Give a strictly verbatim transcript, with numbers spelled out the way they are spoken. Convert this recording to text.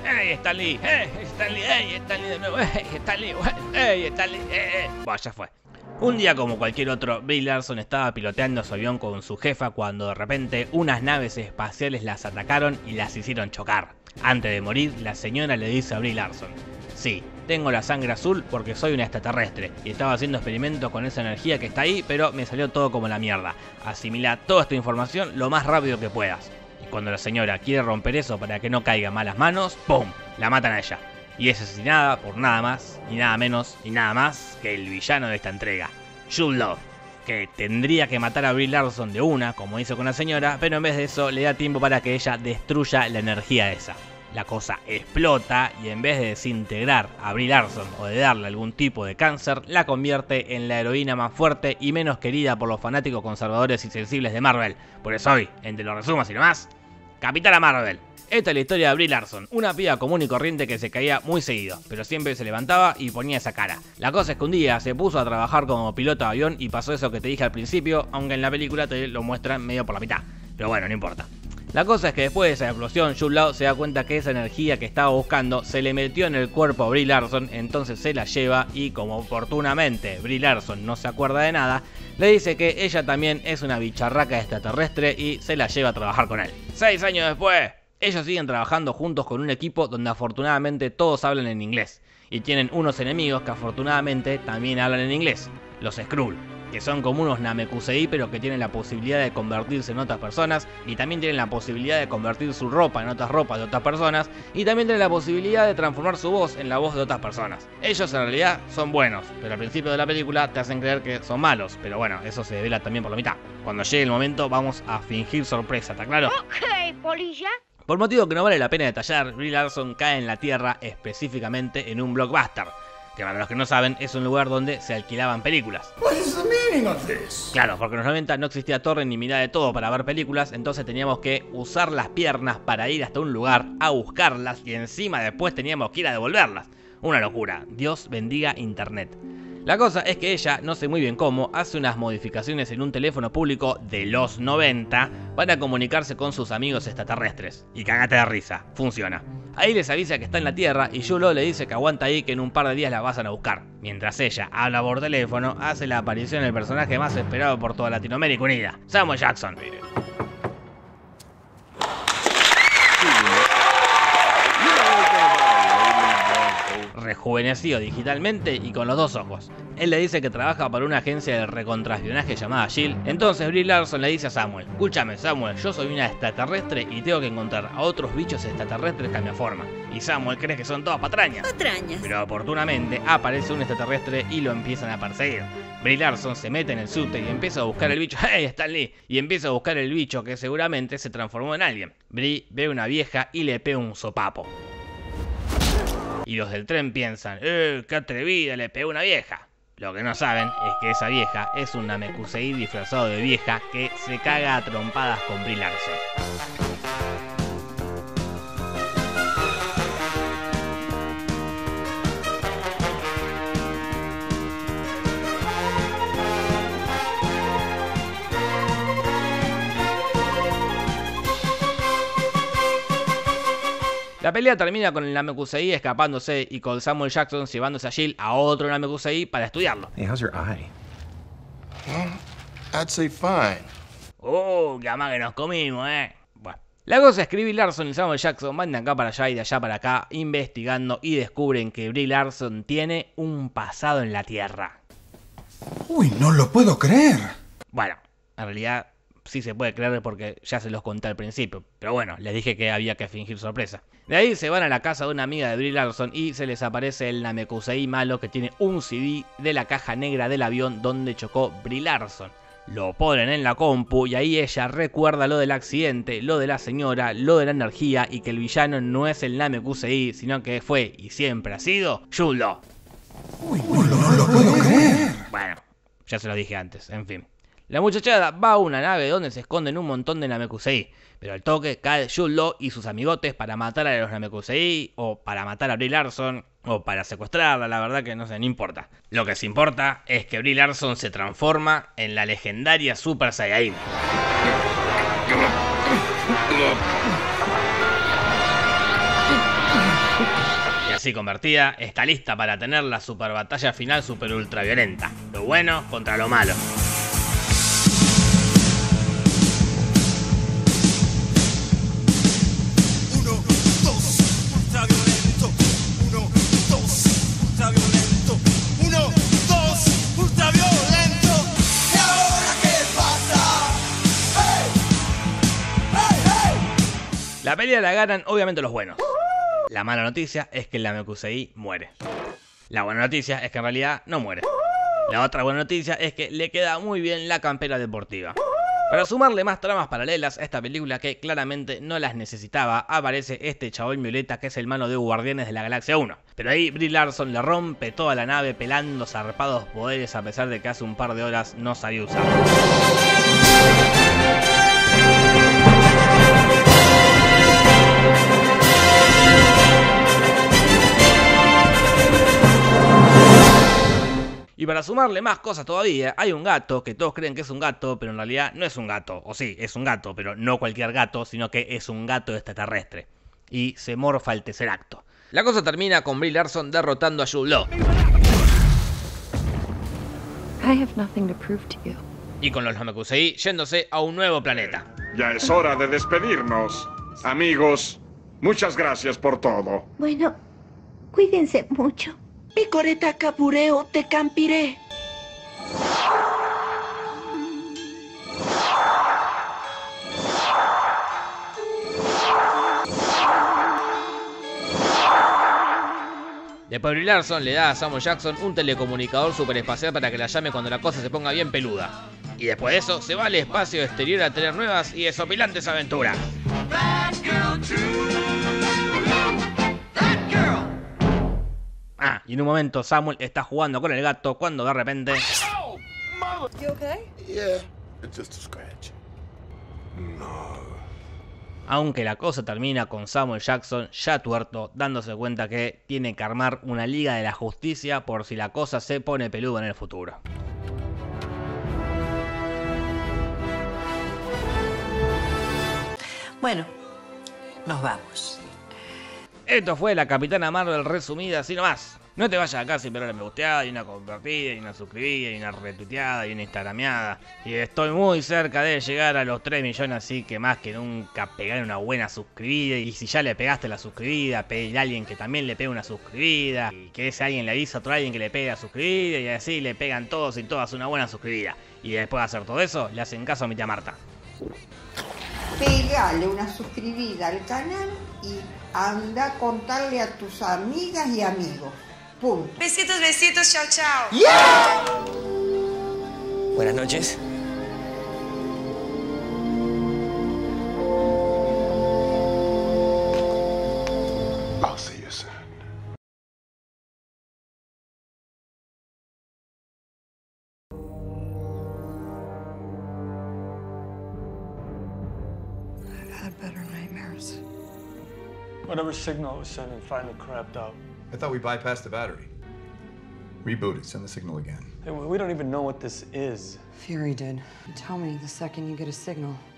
¡Ey, Stanley! ¡Ey, Stanley! ¡Ey, Stanley de nuevo! ¡Ey, Stanley! ¡Ey, Stanley! ¡Eh! Bueno, ya fue. Un día como cualquier otro, Brie Larson estaba piloteando su avión con su jefa cuando de repente unas naves espaciales las atacaron y las hicieron chocar. Antes de morir, la señora le dice a Brie Larson: sí, tengo la sangre azul porque soy una extraterrestre y estaba haciendo experimentos con esa energía que está ahí, pero me salió todo como la mierda. Asimila toda esta información lo más rápido que puedas. Y cuando la señora quiere romper eso para que no caiga en malas manos, ¡pum!, la matan a ella. Y es asesinada por nada más, ni nada menos, ni nada más que el villano de esta entrega, Jude Law, que tendría que matar a Brie Larson de una, como hizo con la señora, pero en vez de eso le da tiempo para que ella destruya la energía esa. La cosa explota y en vez de desintegrar a Brie Larson o de darle algún tipo de cáncer, la convierte en la heroína más fuerte y menos querida por los fanáticos conservadores y sensibles de Marvel. Por eso hoy, entre los resumos y demás, Capitana Marvel. Esta es la historia de Brie Larson, una piba común y corriente que se caía muy seguido, pero siempre se levantaba y ponía esa cara. La cosa es que un día se puso a trabajar como piloto de avión y pasó eso que te dije al principio, aunque en la película te lo muestran medio por la mitad. Pero bueno, no importa. La cosa es que después de esa explosión, Jude Law se da cuenta que esa energía que estaba buscando se le metió en el cuerpo a Brie Larson, entonces se la lleva y como oportunamente Brie Larson no se acuerda de nada, le dice que ella también es una bicharraca extraterrestre y se la lleva a trabajar con él. Seis años después, ellos siguen trabajando juntos con un equipo donde afortunadamente todos hablan en inglés y tienen unos enemigos que afortunadamente también hablan en inglés, los Skrull, que son como unos Namekusei pero que tienen la posibilidad de convertirse en otras personas y también tienen la posibilidad de convertir su ropa en otras ropas de otras personas y también tienen la posibilidad de transformar su voz en la voz de otras personas. Ellos en realidad son buenos, pero al principio de la película te hacen creer que son malos, pero bueno, eso se devela también por la mitad. Cuando llegue el momento vamos a fingir sorpresa, ¿está claro? Ok, polilla. Por motivo que no vale la pena detallar, Brie Larson cae en la Tierra, específicamente en un Blockbuster, que para los que no saben es un lugar donde se alquilaban películas. Claro, porque en los noventa no existía torre ni mirada de todo para ver películas, entonces teníamos que usar las piernas para ir hasta un lugar a buscarlas y encima después teníamos que ir a devolverlas. Una locura, Dios bendiga internet. La cosa es que ella, no sé muy bien cómo, hace unas modificaciones en un teléfono público de los noventa para comunicarse con sus amigos extraterrestres. Y cagate de risa, funciona. Ahí les avisa que está en la Tierra y Jude Law le dice que aguanta ahí que en un par de días la vayan a buscar. Mientras ella habla por teléfono, hace la aparición del personaje más esperado por toda Latinoamérica Unida, Samuel Jackson. Rejuvenecido digitalmente y con los dos ojos. Él le dice que trabaja para una agencia de recontraespionaje llamada S H I E L D. Entonces Brie Larson le dice a Samuel: escúchame Samuel, yo soy una extraterrestre y tengo que encontrar a otros bichos extraterrestres que me forman. Y Samuel cree que son todas patrañas. Patrañas. Pero oportunamente aparece un extraterrestre y lo empiezan a perseguir. Brie Larson se mete en el subte y empieza a buscar el bicho. ¡Hey, Stanley! Y empieza a buscar el bicho que seguramente se transformó en alguien. Brie ve una vieja y le pega un sopapo. Y los del tren piensan: ¡eh, qué atrevida, le pegó una vieja! Lo que no saben es que esa vieja es un Namekusei disfrazado de vieja que se caga a trompadas con Brie Larson. La pelea termina con el Namekusei escapándose y con Samuel Jackson llevándose a Jill a otro Namekusei para estudiarlo. Hey, how's your eye? Well, I'd say fine. ¡Oh, qué más que nos comimos, eh! Bueno. La cosa es que Brie Larson y Samuel Jackson van de acá para allá y de allá para acá investigando y descubren que Brie Larson tiene un pasado en la Tierra. Uy, no lo puedo creer. Bueno, en realidad sí se puede creer porque ya se los conté al principio. Pero bueno, les dije que había que fingir sorpresa. De ahí se van a la casa de una amiga de Brie Larson y se les aparece el Namekusei malo que tiene un C D de la caja negra del avión donde chocó Brie Larson. Lo ponen en la compu y ahí ella recuerda lo del accidente, lo de la señora, lo de la energía y que el villano no es el Namekusei, sino que fue y siempre ha sido Jude Law. Uy, no, no lo puedo creer. Bueno, ya se lo dije antes, en fin. La muchachada va a una nave donde se esconden un montón de Namekusei, pero al toque cae Jude Law y sus amigotes para matar a los Namekusei, o para matar a Brie Larson, o para secuestrarla, la verdad que no sé, no importa. Lo que sí importa es que Brie Larson se transforma en la legendaria Super Saiyajin. Así convertida, está lista para tener la super batalla final super ultra violenta. Lo bueno contra lo malo. La pelea la ganan obviamente los buenos. La mala noticia es que el Namekusei muere. La buena noticia es que en realidad no muere. La otra buena noticia es que le queda muy bien la campera deportiva. Para sumarle más tramas paralelas a esta película que claramente no las necesitaba, aparece este chabón violeta que es el mano de Guardianes de la Galaxia uno. Pero ahí Brie Larson le rompe toda la nave pelando zarpados poderes a pesar de que hace un par de horas no sabía usarlo. Y para sumarle más cosas todavía, hay un gato que todos creen que es un gato, pero en realidad no es un gato. O sí, es un gato, pero no cualquier gato, sino que es un gato extraterrestre. Y se morfa el Tesseracto. La cosa termina con Brie Larson derrotando a Jude Law. I have nothing to prove to you. Y con los Namekusei yéndose a un nuevo planeta. Ya es hora de despedirnos. Amigos, muchas gracias por todo. Bueno, cuídense mucho. Picoreta capureo te campiré. Después Brie Larson le da a Samuel Jackson un telecomunicador superespacial para que la llame cuando la cosa se ponga bien peluda. Y después de eso se va al espacio exterior a tener nuevas y desopilantes aventuras. Ah, y en un momento Samuel está jugando con el gato cuando de repente... You okay? Yeah, it's just a scratch. Aunque la cosa termina con Samuel Jackson ya tuerto, dándose cuenta que tiene que armar una Liga de la Justicia por si la cosa se pone peluda en el futuro. Bueno, nos vamos. Esto fue la Capitana Marvel resumida así nomás. No te vayas acá sin ver una me gusteada, y una compartida, y una suscribida, y una retuiteada, y una instagrameada. Y estoy muy cerca de llegar a los tres millones, así que más que nunca pegar una buena suscribida. Y si ya le pegaste la suscribida, pedirle a alguien que también le pegue una suscribida. Y que ese alguien le avisa a otro alguien que le pegue la suscribida, y así le pegan todos y todas una buena suscribida. Y después de hacer todo eso, le hacen caso a mi tía Marta. Pegale una suscribida al canal y anda a contarle a tus amigas y amigos. Punto. Besitos, besitos, chao, chao. ¡Yeah! Buenas noches. I'll see you soon. I've had better nightmares. Whatever signal it was sending finally crapped out. I thought we bypassed the battery. Reboot it, send the signal again. Hey, we don't even know what this is. Fury did. Tell me the second you get a signal.